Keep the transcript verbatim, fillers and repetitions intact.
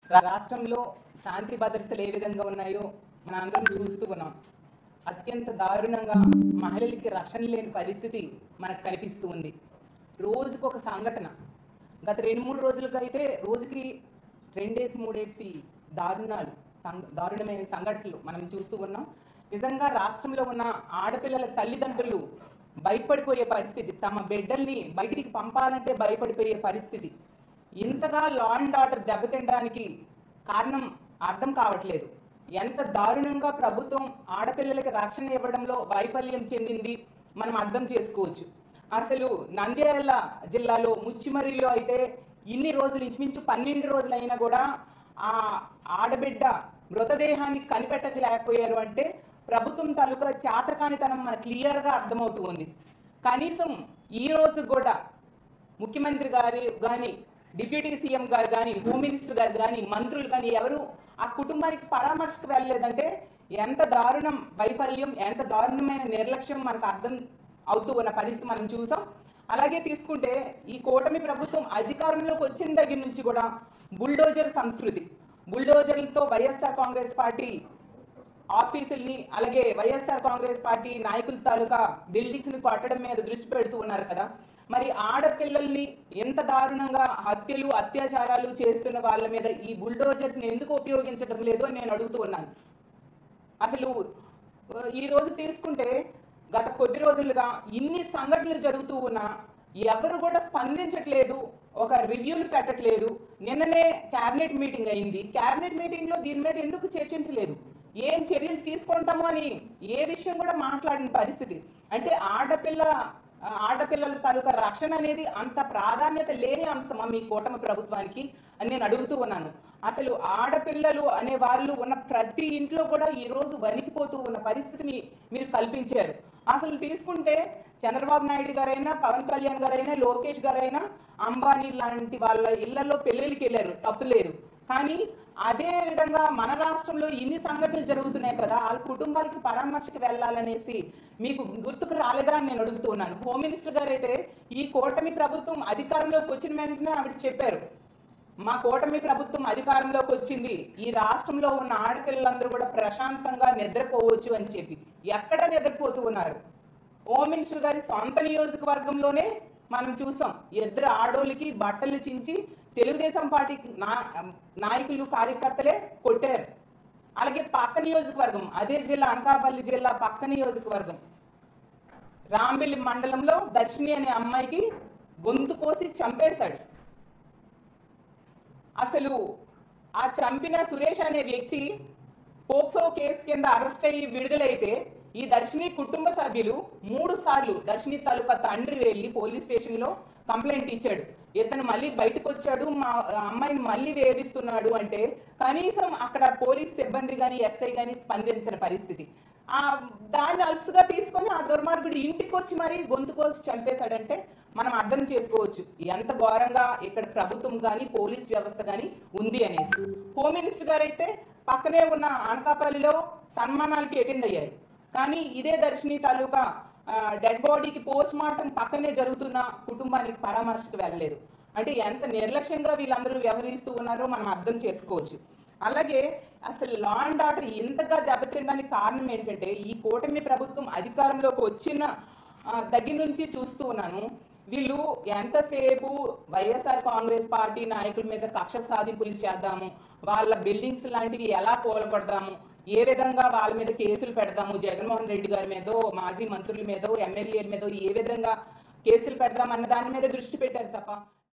రాష్ట్రంలో శాంతి భద్రతలు ఏ విధంగా ఉన్నాయో మనందరం చూస్తూ ఉన్నాం. అత్యంత దారుణంగా మహిళలకి రక్షణ లేని పరిస్థితి మనకు కనిపిస్తూ ఉంది. రోజుకు ఒక సంఘటన. గత రెండు మూడు రోజులుగా అయితే రోజుకి రెండేసి మూడేసి దారుణాలు దారుణమైన సంఘటనలు మనం చూస్తూ ఉన్నాం. నిజంగా రాష్ట్రంలో ఉన్న ఆడపిల్లల తల్లిదండ్రులు భయపడిపోయే పరిస్థితి, తమ బిడ్డల్ని బయటికి పంపాలంటే భయపడిపోయే పరిస్థితి. ఇంతగా లా అండ్ ఆర్డర్ దెబ్బతినడానికి కారణం అర్థం కావట్లేదు. ఎంత దారుణంగా ప్రభుత్వం ఆడపిల్లలకి రక్షణ ఇవ్వడంలో వైఫల్యం చెందింది మనం అర్థం చేసుకోవచ్చు. అసలు నంద్యాల జిల్లాలో ముచ్చిమర్రిలో అయితే ఇన్ని రోజులు ఇంచుమించు పన్నెండు రోజులు అయినా కూడా ఆ ఆడబిడ్డ మృతదేహాన్ని కనిపెట్టలేకపోయారు అంటే ప్రభుత్వం తాలూకా చేతకానితనం మనకు క్లియర్గా అర్థమవుతూ ఉంది. కనీసం ఈ రోజు కూడా ముఖ్యమంత్రి గారు కానీ, డిప్యూటీ సీఎం గారు కానీ, హోమ్ మినిస్టర్ గారు కానీ, మంత్రులు కానీ ఎవరు ఆ కుటుంబానికి పరామర్శకు వెళ్ళలేదంటే ఎంత దారుణం వైఫల్యం, ఎంత దారుణమైన నిర్లక్ష్యం మనకు అర్థం అవుతూ ఉన్న పరిస్థితి మనం చూసాం. అలాగే తీసుకుంటే ఈ కూటమి ప్రభుత్వం అధికారంలోకి వచ్చిన దగ్గర నుంచి కూడా బుల్డోజర్ సంస్కృతి, బుల్డోజర్లతో వైఎస్ఆర్ కాంగ్రెస్ పార్టీ ఆఫీసుల్ని అలాగే వైఎస్ఆర్ కాంగ్రెస్ పార్టీ నాయకుల తాలూకా బిల్డింగ్స్ని కొట్టడం మీద దృష్టి పెడుతూ ఉన్నారు కదా. మరి ఆడపిల్లల్ని ఎంత దారుణంగా హత్యలు అత్యాచారాలు చేస్తున్న వాళ్ళ మీద ఈ బుల్డోజర్స్ని ఎందుకు ఉపయోగించడం లేదో నేను అడుగుతూ ఉన్నాను. అసలు ఈరోజు తీసుకుంటే గత కొద్ది రోజులుగా ఇన్ని సంఘటనలు జరుగుతూ ఉన్నా ఎవరు కూడా స్పందించట్లేదు, ఒక రివ్యూలు పెట్టట్లేదు. నిన్ననే క్యాబినెట్ మీటింగ్ అయింది. క్యాబినెట్ మీటింగ్లో దీని మీద ఎందుకు చర్చించలేదు, ఏం చర్యలు తీసుకుంటాము అని ఏ విషయం కూడా మాట్లాడిన పరిస్థితి. అంటే ఆడపిల్ల ఆడపిల్లల తాలూకా రక్షణ అనేది అంత ప్రాధాన్యత లేని అంశమా మీ కూటమి ప్రభుత్వానికి అని నేను అడుగుతూ ఉన్నాను. అసలు ఆడపిల్లలు అనే వాళ్ళు ఉన్న ప్రతి ఇంట్లో కూడా ఈరోజు వణికిపోతూ ఉన్న పరిస్థితిని మీరు కల్పించారు. అసలు తీసుకుంటే చంద్రబాబు నాయుడు గారైనా, పవన్ కళ్యాణ్ గారైనా, లోకేష్ గారైనా అంబానీ లాంటి వాళ్ళ ఇళ్లలో పెళ్ళిళ్ళకి వెళ్ళారు, తప్పులేదు. కానీ అదే విధంగా మన రాష్ట్రంలో ఇన్ని సంఘటనలు జరుగుతున్నాయి కదా, వాళ్ళ కుటుంబాలకి పరామర్శకు వెళ్ళాలనేసి మీకు గుర్తుకు రాలేదా అని నేను అడుగుతున్నాను. హోమ్ మినిస్టర్ గారు అయితే ఈ కూటమి ప్రభుత్వం అధికారంలోకి వచ్చిన వెంటనే ఆవిడ చెప్పారు, మా కూటమి ప్రభుత్వం అధికారంలోకి వచ్చింది, ఈ రాష్ట్రంలో ఉన్న ఆడపిల్లలందరూ కూడా ప్రశాంతంగా నిద్రపోవచ్చు అని చెప్పి. ఎక్కడ నిద్రపోతూ ఉన్నారు? హోమ్ మినిస్టర్ గారి సొంత నియోజకవర్గంలోనే మనం చూసాం, ఇద్దరు ఆడోళ్ళకి బట్టలు చించి తెలుగుదేశం పార్టీ నా నాయకులు కార్యకర్తలే కొట్టారు. అలాగే పక్క నియోజకవర్గం, అదే జిల్లా అనకాపల్లి జిల్లా పక్క నియోజకవర్గం రాంబిల్లి మండలంలో దర్శిని అనే అమ్మాయికి గొంతు కోసి చంపేశాడు. అసలు ఆ చంపిన సురేష్ అనే వ్యక్తి పోక్సో కేసు కింద అరెస్ట్ అయ్యి విడుదలైతే ఈ దర్శిని కుటుంబ సభ్యులు మూడు సార్లు దర్శిని తాలూకా తండ్రి వెళ్ళి పోలీస్ స్టేషన్లో కంప్లైంట్ ఇచ్చాడు. ఇతను మళ్ళీ బయటకు వచ్చాడు, మా అమ్మాయిని మళ్ళీ వేధిస్తున్నాడు అంటే కనీసం అక్కడ పోలీస్ సిబ్బంది కానీ, ఎస్ఐ కానీ స్పందించిన పరిస్థితి. ఆ దాన్ని అలసుగా తీసుకొని ఆ దుర్మార్గుడు ఇంటికి వచ్చి మరీ గొంతు కోసి చంపేశాడంటే మనం అర్థం చేసుకోవచ్చు ఎంత ఘోరంగా ఇక్కడ ప్రభుత్వం కానీ, పోలీస్ వ్యవస్థ కానీ ఉంది అనేసి. హోమ్ మినిస్టర్ గారు అయితే పక్కనే ఉన్న అనకాపల్లిలో సన్మానాలకి అటెండ్ అయ్యారు. కానీ ఇదే దర్శిని తాలూకా డెడ్ బాడీకి పోస్ట్ మార్టం పక్కనే జరుగుతున్న కుటుంబానికి పరామర్శకు వెళ్ళలేదు. అంటే ఎంత నిర్లక్ష్యంగా వీళ్ళందరూ వ్యవహరిస్తూ ఉన్నారో మనం అర్థం చేసుకోవచ్చు. అలాగే అసలు లా అండ్ ఆర్డర్ ఇంతగా దెబ్బతినడానికి కారణం ఏంటంటే ఈ కూటమి ప్రభుత్వం అధికారంలోకి వచ్చిన దగ్గర నుంచి చూస్తూ ఉన్నాను, వీళ్ళు ఎంతసేపు వైఎస్ఆర్ కాంగ్రెస్ పార్టీ నాయకుల మీద కక్ష సాధింపులు చేద్దాము, వాళ్ళ బిల్డింగ్స్ లాంటివి ఎలా కూలగొడదాము, ఏ విధంగా వాళ్ళ మీద కేసులు పెడదాము, జగన్మోహన్ రెడ్డి గారి మీదో, మాజీ మంత్రుల మీదో, ఎమ్మెల్యేల మీదో ఏ విధంగా కేసులు పెడదాం అన్న దాని మీద దృష్టి పెట్టారు తప్ప